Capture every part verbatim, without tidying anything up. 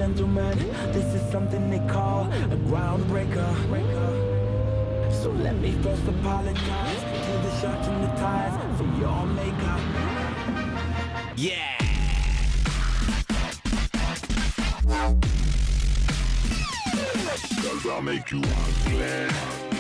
gentlemen, this is something they call a groundbreaker. So let me first apologize to the shirts and the ties for your makeup. Yeah. Cause I'll make you ugly.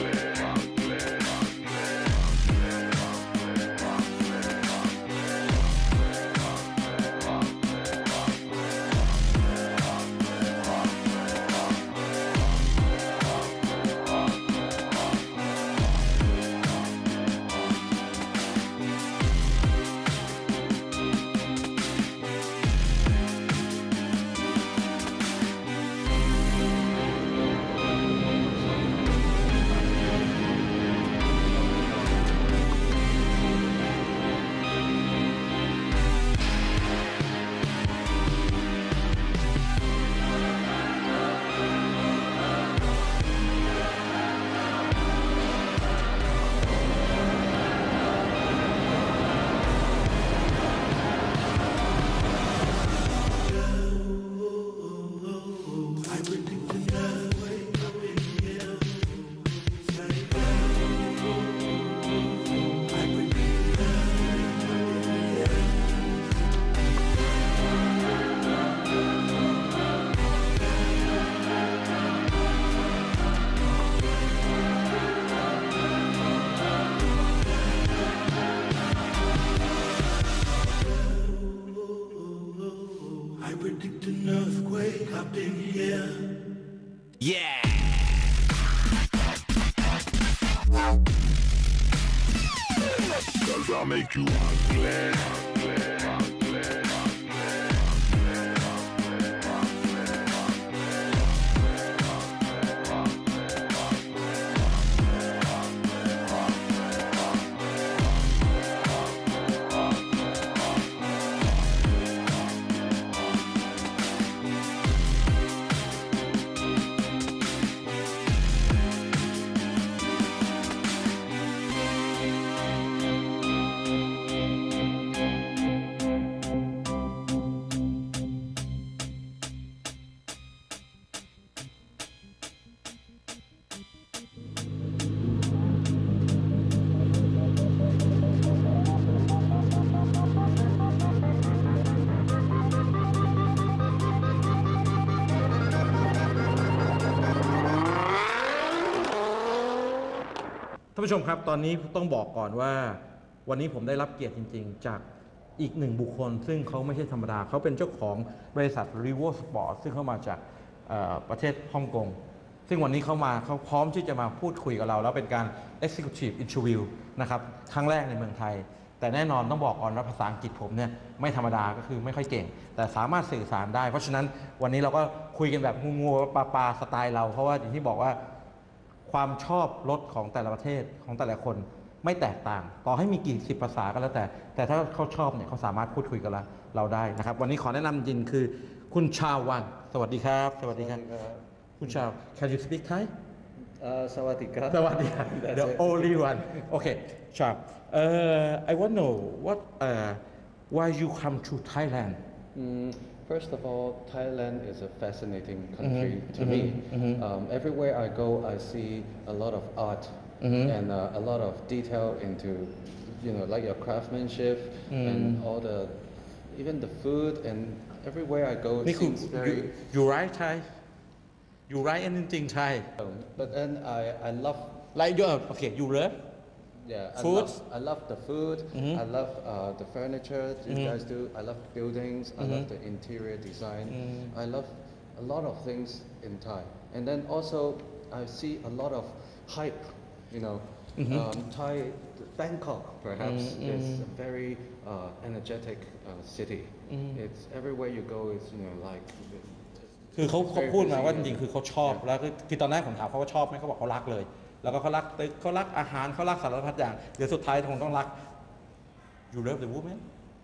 Yeah. Cause I'll make you ugly. ท่านผู้ชมครับตอนนี้ต้องบอกก่อนว่าวันนี้ผมได้รับเกียรติจริงๆจากอีกหนึ่งบุคคลซึ่งเขาไม่ใช่ธรรมดาเขาเป็นเจ้าของบริษัท Rivo Sport ซึ่งเข้ามาจากประเทศฮ่องกงซึ่งวันนี้เขามาเขาพร้อมที่จะมาพูดคุยกับเราแล้วเป็นการ Executive Interview นะครับครั้งแรกในเมืองไทยแต่แน่นอนต้องบอกก่อนว่าภาษาอังกฤษผมเนี่ยไม่ธรรมดาก็คือไม่ค่อยเก่งแต่สามารถสื่อสารได้เพราะฉะนั้นวันนี้เราก็คุยกันแบบงูๆปลาปลาสไตล์เราเพราะว่าอย่างที่บอกว่าความชอบรถของแต่ละประเทศของแต่ละคนไม่แตกต่างต่อให้มีกี่สิบภาษาก็แล้วแต่แต่ถ้าเขาชอบเนี่ยเขาสามารถพูดคุยกับเราได้นะครับวันนี้ขอแนะนำจริงคือคุณชาวันสวัสดีครับสวัสดีครับคุณชา Can you speak Thai สวัสดีครับสวัสดีครับ The only one Okay ชา uh, I want to know what uh, why you come to Thailand mm, First of all, Thailand is a fascinating country mm-hmm, to mm-hmm, me. Mm-hmm. Um, everywhere I go, I see a lot of art mm-hmm. and uh, a lot of detail into, you know, like your craftsmanship mm. and all the, even the food and everywhere I go, it seems very. You, you write Thai? You write anything Thai? Um, but then I, I love. Like you, okay, you love. Yeah, I food. love, I love the food. Mm-hmm. I love uh, the furniture you mm-hmm. guys do. I love buildings. Mm-hmm. I love the interior design. Mm-hmm. I love a lot of things in Thai. And then also I see a lot of hype. You know, mm-hmm. um, Thai, Bangkok perhaps mm-hmm. is a very uh, energetic uh, city. Mm-hmm. It's everywhere you go. It's you know like. คือเขาเขาพูดมาว่าจริงๆคือเขาชอบแล้วคือตอนแรกผมถามเขาว่าชอบไหมเขาบอกเขารักเลยแล้วก็เขารักตึกเขารักอาหารเขารักสารพัดอย่างเดี๋ยวสุดท้ายคงต้องรัก You love the woman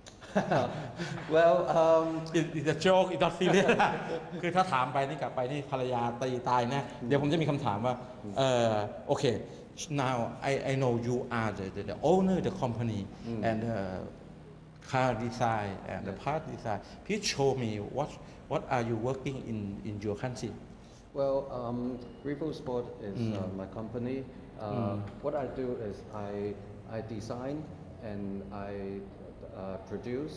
Well um it's a joke it's not serious คือถ้าถามไปนี่กลับไปนี่ภรรยาตีตายนะเดี๋ยวผมจะมีคำถามว่าเออโอเค now I I know you are the the owner the company and car design and the Yes. part design. Please show me what what are you working in in your country? Well, um, Revo Sport is uh, my company. Uh, What I do is I I design and I uh, produce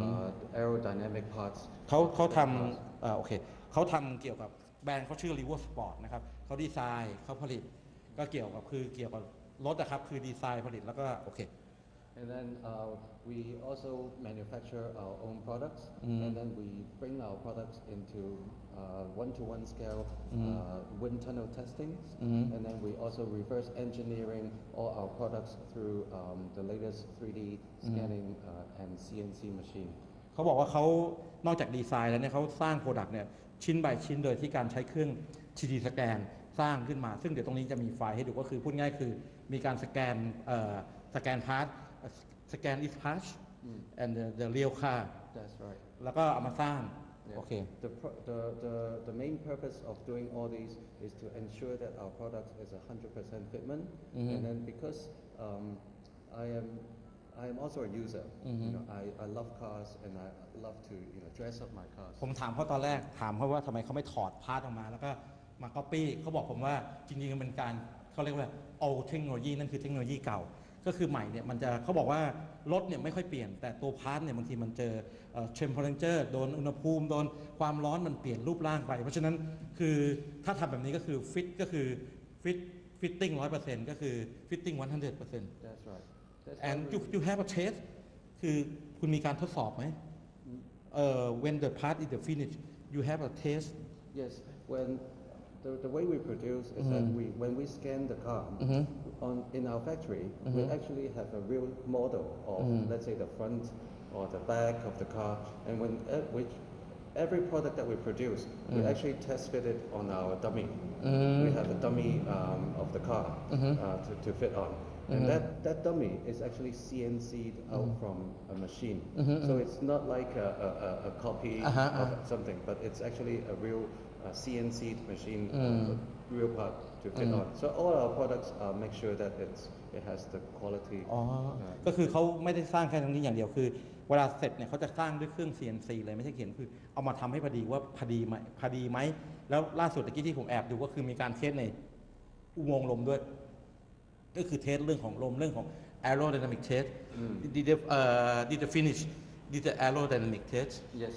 uh, aerodynamic parts. เขาเขา of ท cars. ำเอ่อโอเคเขาทำเกี่ยวกับแบรนด์เขาชื่อ Rivo Sport นะครับเขาดีไซน์เขาผลิตก็เกี่ยวกับคือเกี่ยวกับรถนะครับคือดีไซน์ผลิตแล้วก็โอเค And then uh, we also manufacture our own products, and then we bring our products into uh, one-to-one scale uh, wind tunnel testing, and then we also reverse engineering all our products through um, the latest three D scanning uh, and C N C machine. เขาบอกว่าเขานอกจากดีไซน์แล้วเนี่ยเขาสร้างโปรดักต์เนี่ยชิ้น by ชิ้นโดยที่การใช้เครื่อง ทรี ดี สแกนสร้างขึ้นมา ซึ่งเดี๋ยวตรงนี้จะมีไฟล์ให้ดูก็คือพูดง่ายคือมีการสแกนเอ่อสแกนพาร์ทสแกน each part and the, the real car That's right. แล้วก็เอามาสร้าง Yeah. โอเค The, pro- the, the, the main purpose of doing all these is to ensure that our product is a hundred percent fitment, and then because um, I am I am also a user. You know, I, I love cars and I love to you know dress up my cars. ผมถามเขาตอนแรกถามเขาว่าทำไมเขาไม่ถอดพาร์ทออกมา แล้วก็มาก๊อปปี้เขาบอกผมว่าจริงๆมันเป็นการเขาเรียกว่า old technology นั่นคือเทคโนโลยีเก่า ก็คือใหม่เนี่ยมันจะเขาบอกว่ารถเนี่ยไม่ค่อยเปลี่ยน แต่ตัวพาร์ทเนี่ยบางทีมันเจอเทมเพอเรเจอร์โดนอุณหภูมิโดนความร้อนมันเปลี่ยนรูปร่างไป เพราะฉะนั้นคือถ้าทำแบบนี้ก็คือฟิตก็คือฟิตฟิตติ้งร้อยเปอร์เซ็นต์ก็คือฟิตติ้งวันฮันเดรดเปอร์เซ็นต์ That's right. That's and why you we- you have a test คือคุณมีการทดสอบไหมเอ่อ when the part is the finish you have a test Yes, when the, the way we produce is that we when we scan the car on in our factory, we actually have a real model of let's say the front or the back of the car, and when uh, which every product that we produce, we actually test fit it on our dummy. We have a dummy um, of the car uh, to, to fit on. And that, that dummy is actually C N C'd out from a machine. So it's not like a, a, a- a copy Uh-huh, of something, but it's actually a real uh, C N C'd machine, uh, real part to fit on. So all our products uh, make sure that it's, it has the quality. อ๋อ ก็คือเขาไม่ได้สร้างแค่ตรงนี้อย่างเดียวคือ เวลาเสร็จเนี่ยเขาจะสร้างด้วยเครื่อง ซี เอ็น ซี เลยไม่ใช่เขียนคือเอามาทำให้พอดีว่าพอดีไหมพอดีไหมแล้วล่าสุดตะกี้ที่ผมแอบดูก็คือมีการเทสในอุโมงค์ลมด้วย ก็คือเทสเรื่องของลมเรื่องของ aerodynamic test did the uh, did the finish did the aerodynamic test Yes.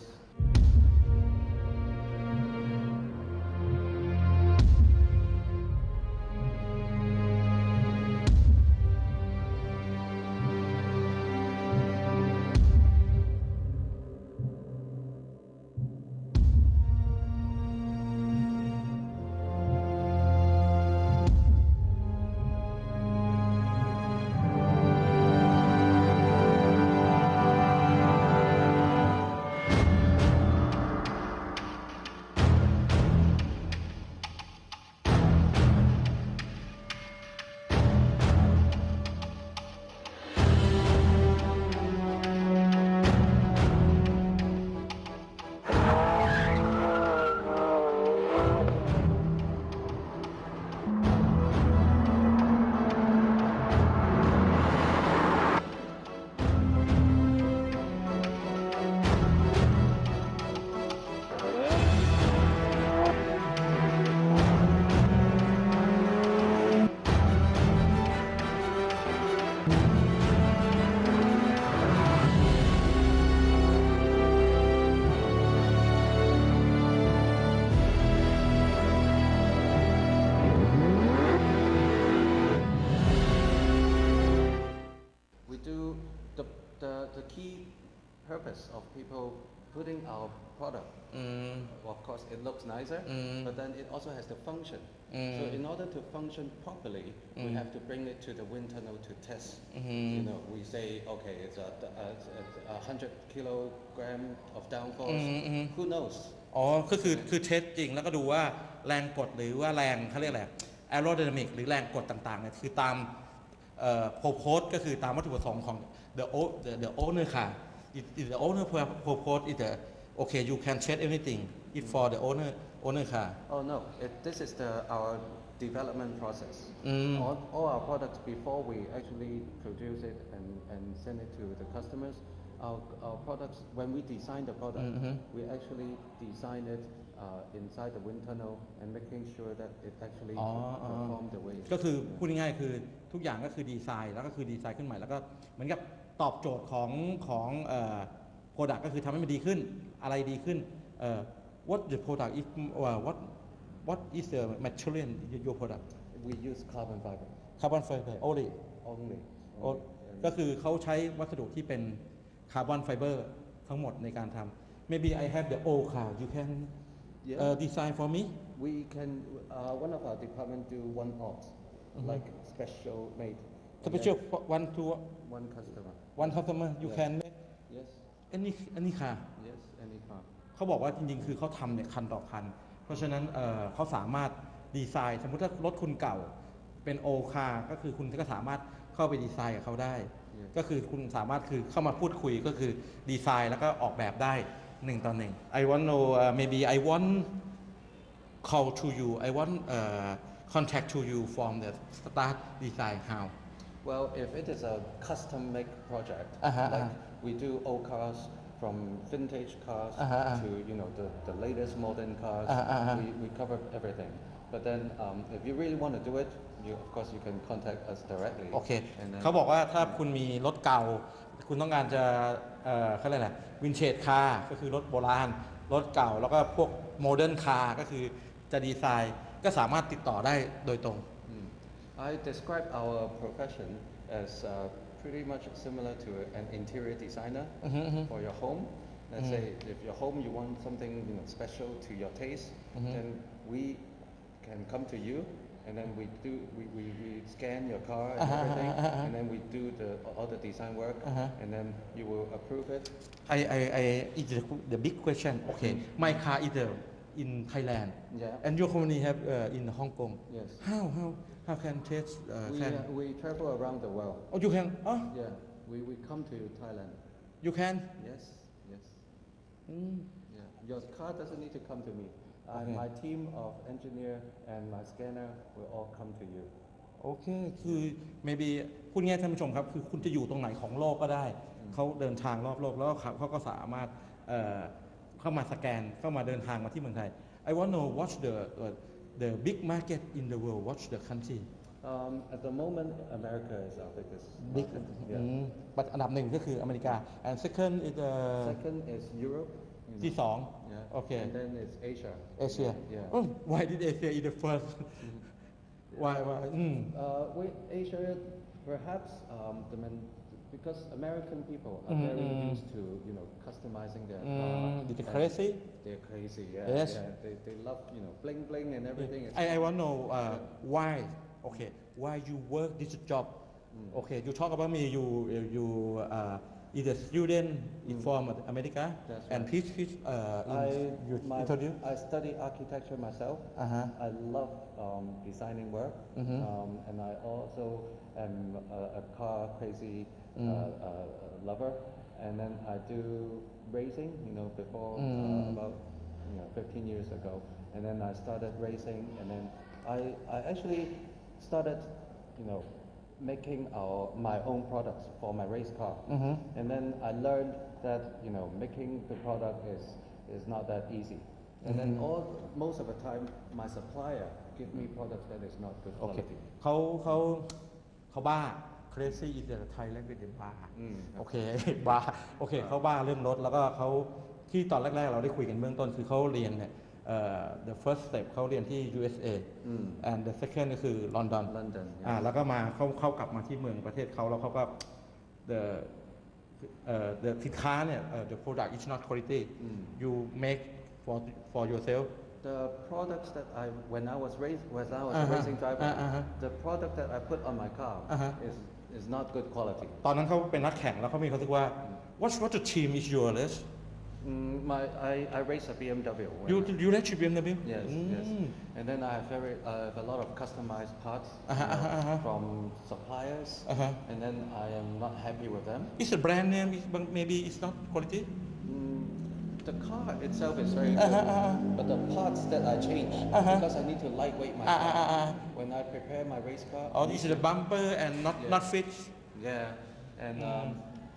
We do the, the, the key purpose of people putting our product. Well, of course, it looks nicer, but then it also has the function. So in order to function properly, we have to bring it to the wind tunnel to test. You know, we say, okay, it's a, a, a, a hundred kilogram of downforce. Who knows? อ๋อก็คือคือเทสจริงแล้วก็ดูว่าแรงกดหรือว่าแรงเขาเรียกอะไร aerodynamic หรือแรงกดต่างๆเนี่ยคือตามเอ่อ purpose ก็คือตามวัตถุประสงค์ของ the o- the the owner ค่ะ if if the owner purpose is the okay you can check anything if for the owner owner car Oh no, it, this is the our development process. All, all our products before we actually produce it and, and send it to the customers, our, our products, when we design the product, Mhm. we actually design it uh, inside the wind tunnel and making sure that it actually อ๋อ perform the way. ก็คือพูดง่ายๆคือทุกอย่างก็คือดีไซน์แล้วก็คือดีไซน์ขึ้นใหม่แล้วก็เหมือนกับตอบโจทย์ของของเอ่อ product ก็คือทำให้มันดีขึ้นอะไรดีขึ้นเอ่อ what the product is uh, what what is the material in your product We use carbon fiber carbon fiber only only. โอ้ก็คือเขาใช้วัสดุที่เป็นคาร์บอนไฟเบอร์ทั้งหมดในการทำ maybe I have the old car you can Yeah. uh, design for me We can, uh, one of our department do one opt, like special made. And special then one to one customer. one customer you Yes. can make Yes, any any car yes, any car. เขาบอกว่าจริงๆ คือเขาทำเนี่ยคันต่อคัน เพราะฉะนั้นเอ่อเขาสามารถดีไซน์ สมมุติถ้ารถคุณเก่าเป็นโอคาก็คือคุณก็สามารถเข้าไปดีไซน์กับเขาได้ Yes. ก็คือคุณสามารถคือเข้ามาพูดคุยก็คือดีไซน์แล้วก็ออกแบบได้หนึ่งต่อหนึ่ง I want know uh, maybe I want call to you I want uh, contact to you from the start design how Well, if it is a custom make project, Uh-huh, like uh-huh. we do old cars from vintage cars Uh-huh, uh-huh. to you know the, the latest modern cars, Uh-huh, uh-huh. we, we cover everything. But then um, if you really want to do it, you of course you can contact us directly. โอเค And then, เขาบอกว่าถ้าคุณมีรถเก่า คุณต้องการจะเอ่อเขาเรียกอะไรวินเทจคาร์ก็คือรถโบราณ รถเก่า แล้วก็พวกโมเดิร์นคาร์ก็คือจะดีไซน์ ก็สามารถติดต่อได้โดยตรง Mm. I describe our profession as uh, pretty much similar to an interior designer for your home. Let's say if your home you want something you know special to your taste, then we can come to you and then we do we, we, we scan your car and Uh-huh, everything uh-huh, uh-huh. and then we do the all the design work Uh-huh. and then you will approve it. I I I it's the, the big question okay my car is the in Thailand Yeah. and your company have uh, in Hong Kong Yes. how how how can test uh, We, can uh, we travel around the world. oh you can oh Yeah. We, we come to Thailand. you can Yes. Yes. อืม Yeah. Your car doesn't need to come to me. Uh, Okay. My team of engineer and my scanner will all come to you. โอเค คือ maybe พูดง่ายๆท่านผู้ชมครับ คือคุณจะอยู่ตรงไหนของโลกก็ได้ เขาเดินทางรอบโลก แล้วก็เขาเขาก็สามารถเอ่อเข้ามาสแกน เข้ามาเดินทางมาที่เมืองไทย I want to know what's the uh, the big market in the world what's the country Um, at the moment, America is our biggest big market. อื Yeah. มปัจอันดับหนึ่งก็คืออเมริกา and second is the Second is Europe. you know. ที่สอง Yeah. โอเค And then it's Asia. เอเชีย Yeah. oh why did Asia is the first why why อืม Uh, we, Asia, perhaps um, the man, because American people are Mhm, very mhm. used to you know customizing their Mm, car. is it and crazy? They're crazy. Yeah. Yes. Yeah. They, they love you know bling bling and everything. It's I I want to know uh, why okay why you work this job okay you talk about me you you uh, is a student in from America That's and right. please please uh, I, in, you my, introduce I study architecture myself. uh-huh I love um, designing work, Mhm. um, and I also am a, a car crazy Mm. uh, uh, lover. And then I do racing, you know, before Mm. uh, about you know fifteen years ago. And then I started racing, and then I I actually started, you know, making our my own products for my race car. Mhm. And then I learned that you know making the product is is not that easy. And then Mhm. all most of the time, my supplier give me products that is not good โอเค quality. เขาเขาเขาบ้า crazy is the Thai language บ้าอืมโอเค บ้าโอเคเขาบ้าเรื่องรถแล้วก็เขาที่ตอนแรกๆ เราได้คุยกันเบื้องต้นคือเขาเรียนเนี่ยเอ่อ the first step เขาเรียนที่ ยู เอส เออืม and the second ก็คือลอนดอน London. อ่า Yes. แล้วก็มาเขาเขากลับมาที่เมืองประเทศเขาแล้วเขาก็ the เอ่อ the สินค้าเนี่ยเอ่อ the product is not quality อืม you make for for yourself The products that I when I was race when I was Uh-huh. a racing driver, Uh-huh. the product that I put on my car Uh-huh. is is not good quality. ตอนนั้นเขาเป็นนักแข่งแล้วเขามีความรู้สึกว่า what's what the team is yours Mm, my I, I race a B M W. when you I- you like B M W Yes, อื yes. ม And then I have very I have a lot of customized parts you Uh-huh, know, uh-huh, uh-huh. from suppliers, Uh-huh. and then I am not happy with them. it's a brand name is- but maybe it's not quality Mm, the car itself is very good, Uh-huh, uh-huh. but the parts that I change Uh-huh. because I need to lightweight my Ah, car. ah, ah, ah. When I prepare my race car, I or need it's to- the bumper and not Yeah. not fixed yeah, and um,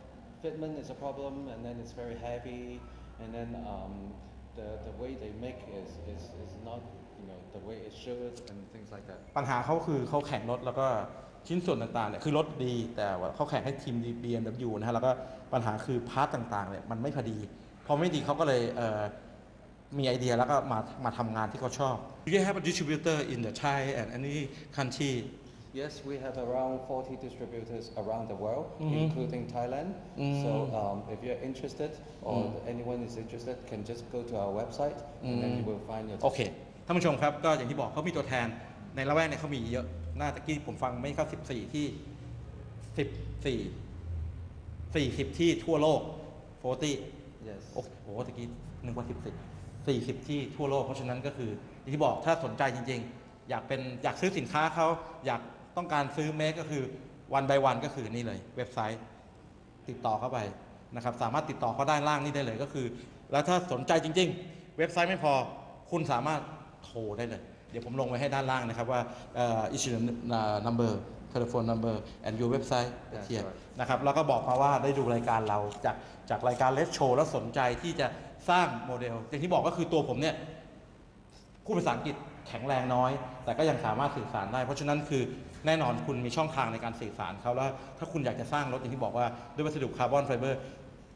fitment is a problem, and then it's very heavy, and then um, the the way they make is, is is not you know the way it should and things like that. ปัญหาเขาคือเขาแข่งรถแล้วก็ชิ้นส่วนต่างๆเนี่ยคือรถดีแต่ว่าเขาแข่งให้ทีม บี เอ็ม ดับเบิลยู นะฮะแล้วก็ปัญหาคือพาร์ทต่างๆเนี่ยมันไม่พอดีพอไม่ดีเขาก็เลยเอ่อมีไอเดียแล้วก็มามาทำงานที่เขาชอบ Do you have a distributor in the Thai and any country? Yes, we have around forty distributors around the world, Mhm. including Thailand. Mm. So um, if you're interested or anyone is interested, can just go to our website and then you will find your. โอเคท่านผู้ชมครับก็อย่างที่บอกเขามีตัวแทนในละแวกเนี่ยเขามีเยอะน่าตะกี้ผมฟังไม่เข้าสิบสี่ที่สิบสี่สี่สิบที่ทั่วโลกสี่สิบ Yes. โอ้โหตะกี้นึกว่าสิบสี่สี่สิบที่ทั่วโลกเพราะฉะนั้นก็คืออย่างที่บอกถ้าสนใจจริงๆ อยากเป็นอยากซื้อสินค้าเขาอยากต้องการซื้อเมคก็คือวันบายวันก็คือนี่เลยเว็บไซต์ติดต่อเข้าไปนะครับสามารถติดต่อเขาด้านล่างนี่ได้เลยก็คือ แล้วถ้าสนใจจริงๆ เว็บไซต์ไม่พอคุณสามารถโทรได้เลยเดี๋ยวผมลงไว้ให้ด้านล่างนะครับว่า uh, issue number telephone number and your website That's here right. นะครับแล้วก็บอกมาว่าได้ดูรายการเราจากจากรายการเลสโชว์แล้วสนใจที่จะสร้างโมเดลอย่างที่บอกก็คือตัวผมเนี่ยพูดภาษาอังกฤษแข็งแรงน้อยแต่ก็ยังสามารถสื่อสารได้เพราะฉะนั้นคือแน่นอนคุณมีช่องทางในการสื่อสารเขาแล้วถ้าคุณอยากจะสร้างรถอย่างที่บอกว่าด้วยวัสดุคาร์บอนไฟเบอร์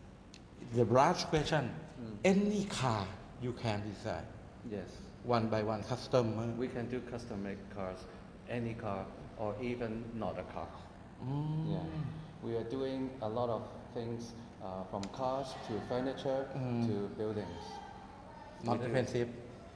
the large question any car you can design Yes. one by one customer We can do custom made cars, any car, or even not a car. Mm. Yeah. We are doing a lot of things uh, from cars to furniture Mm. to buildings. not We do- expensive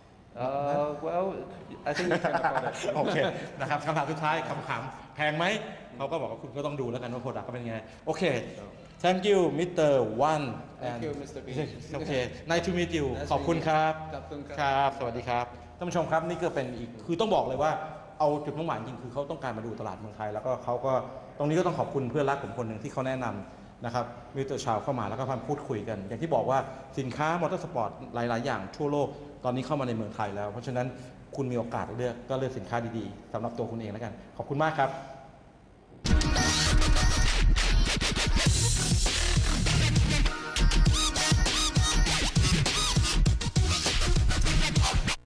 Uh, well, I think you can afford it. โอเคนะครับคำถามสุดท้ายคำถามแพงไหมเขาก็บอกว่าคุณก็ต้องดูแล้วกันว่าโปรดักต์ก็เป็นไงโอเค thank you มิสเตอร์ One Thank you, Mister B. โอเค nice to meet you Nice to ขอบคุณ meet you. ครับขอบคุณครับครับ สวัสดีครับท่านผู้ชมครับนี่ก็เป็นอีกคือต้องบอกเลยว่าเอาจุดมุ่งหมายจริงคือเขาต้องการมาดูตลาดเมืองไทยแล้วก็เขาก็ตรงนี้ก็ต้องขอบคุณเพื่อนรักผมคนหนึ่งที่เขาแนะนำนะครับมิสเตอร์ชาวเข้ามาแล้วก็พาพูดคุยกัน อย่างที่บอกว่าสินค้ามอเตอร์สปอร์ตหลาย ๆ อย่างทั่วโลกตอนนี้เข้ามาในเมืองไทยแล้ว เพราะฉะนั้นคุณมีโอกาสเลือกก็เลือกสินค้าดี ๆสำหรับตัวคุณเองแล้วกันขอบคุณมากครับ